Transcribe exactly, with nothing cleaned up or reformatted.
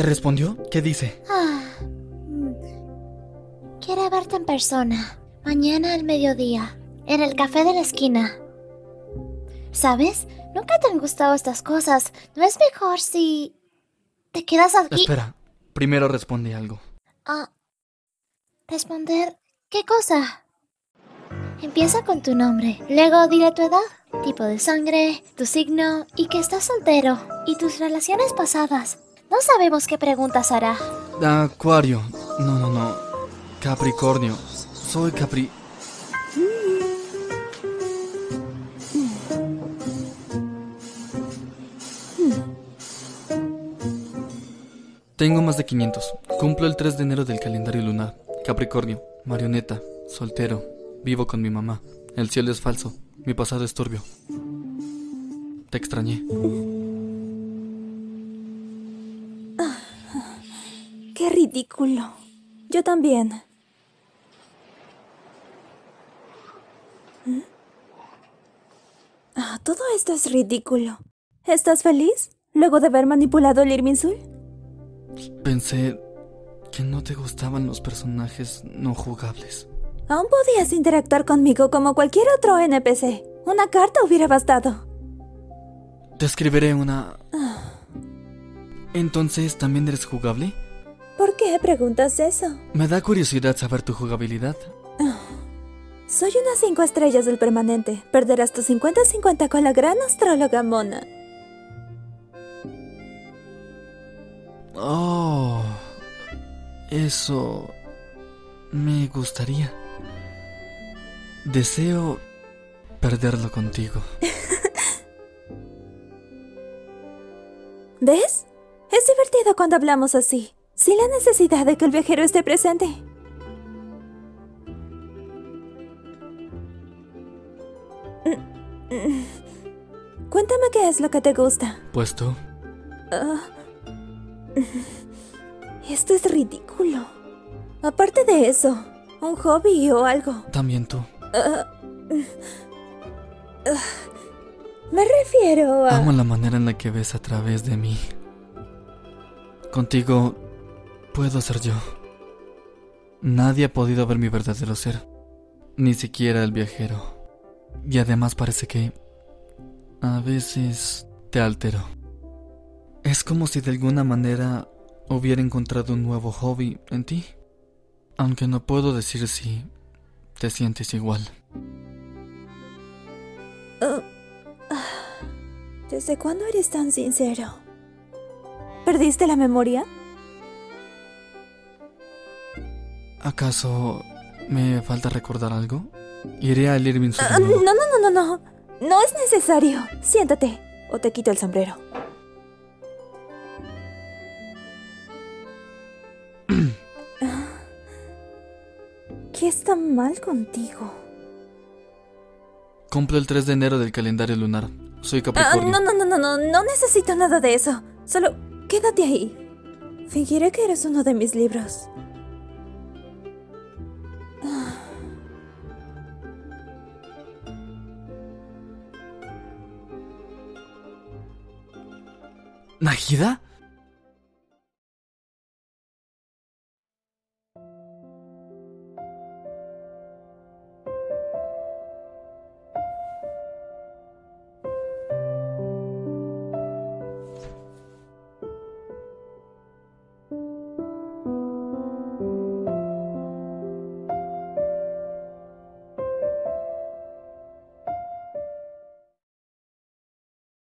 respondió? ¿Qué dice? Ah, quiere verte en persona. Mañana al mediodía, en el café de la esquina. ¿Sabes? Nunca te han gustado estas cosas. ¿No es mejor si te quedas aquí? Espera, primero responde algo. Ah, ¿responder qué cosa? Empieza con tu nombre, luego dile tu edad, tipo de sangre, tu signo y que estás soltero y tus relaciones pasadas. No sabemos qué preguntas hará. Acuario. No, no, no. Capricornio. Soy Capri... Tengo más de quinientos. Cumplo el tres de enero del calendario lunar. Capricornio. Marioneta. Soltero. Vivo con mi mamá. El cielo es falso. Mi pasado es turbio. Te extrañé. ¡Qué ridículo! Yo también. ¿Mm? Ah, todo esto es ridículo. ¿Estás feliz? ¿Luego de haber manipulado el Irminsul? Pensé que no te gustaban los personajes no jugables. Aún podías interactuar conmigo como cualquier otro N P C. Una carta hubiera bastado. Te escribiré una... Entonces, ¿también eres jugable? ¿Por qué preguntas eso? Me da curiosidad saber tu jugabilidad. Soy unas cinco estrellas del permanente. Perderás tu cincuenta cincuenta con la gran astróloga Mona. Oh... Eso... me gustaría. Deseo perderlo contigo. ¿Ves? Es divertido cuando hablamos así, sin la necesidad de que el viajero esté presente. Cuéntame qué es lo que te gusta. Pues tú. Uh, esto es ridículo. Aparte de eso, un hobby o algo. También tú. Uh, uh, me refiero a... Amo la manera en la que ves a través de mí. Contigo puedo ser yo. Nadie ha podido ver mi verdadero ser. Ni siquiera el viajero. Y además parece que a veces te altero. Es como si de alguna manera hubiera encontrado un nuevo hobby en ti. Aunque no puedo decir si te sientes igual. Uh, ¿Desde cuándo eres tan sincero? ¿Perdiste la memoria? ¿Acaso me falta recordar algo? Iré al Irminsul. Uh, no, no, no, no, no. No es necesario. Siéntate, o te quito el sombrero. ¿Qué está mal contigo? Cumplo el tres de enero del calendario lunar. Soy Capricornio. Uh, no, no, no, no, no. No necesito nada de eso. Solo quédate ahí. Fingiré que eres uno de mis libros. ¿Nahida?